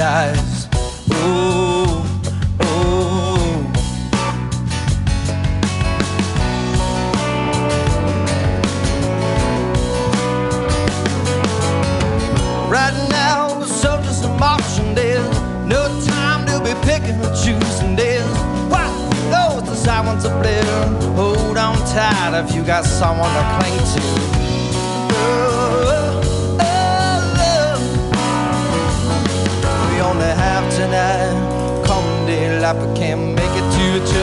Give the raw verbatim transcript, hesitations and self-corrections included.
paradise. Ooh, ooh. Right now we're so just some auction days. No time to be picking or choosing days. Why those the side ones are better? Hold on tight if you got someone to cling to. Oh, oh, love. We only have tonight. Come daylight, we can't make it to the church.